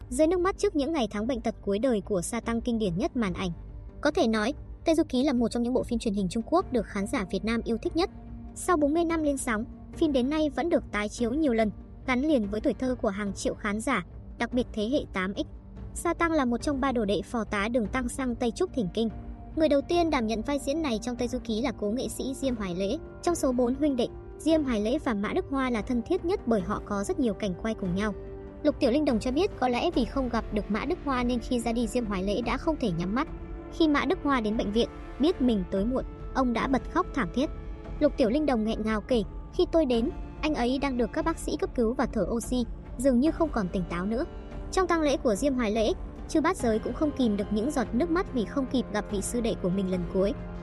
rơi nước mắt trước những ngày tháng bệnh tật cuối đời của Sa Tăng kinh điển nhất màn ảnh. Có thể nói, Tây Du Ký là một trong những bộ phim truyền hình Trung Quốc được khán giả Việt Nam yêu thích nhất. Sau 40 năm lên sóng, phim đến nay vẫn được tái chiếu nhiều lần, gắn liền với tuổi thơ của hàng triệu khán giả, đặc biệt thế hệ 8X. Sa Tăng là một trong 3 đồ đệ phò tá Đường Tăng sang Tây Trúc thỉnh kinh. Người đầu tiên đảm nhận vai diễn này trong Tây Du Ký là cố nghệ sĩ Diêm Hoài Lễ. Trong số 4 huynh đệ, Diêm Hoài Lễ và Mã Đức Hoa là thân thiết nhất bởi họ có rất nhiều cảnh quay cùng nhau. Lục Tiểu Linh Đồng cho biết có lẽ vì không gặp được Mã Đức Hoa nên khi ra đi Diêm Hoài Lễ đã không thể nhắm mắt. Khi Mã Đức Hoa đến bệnh viện, biết mình tới muộn, ông đã bật khóc thảm thiết. Lục Tiểu Linh Đồng nghẹn ngào kể, khi tôi đến, anh ấy đang được các bác sĩ cấp cứu và thở oxy, dường như không còn tỉnh táo nữa. Trong tang lễ của Diêm Hoài Lễ, Chư Bát Giới cũng không kìm được những giọt nước mắt vì không kịp gặp vị sư đệ của mình lần cuối.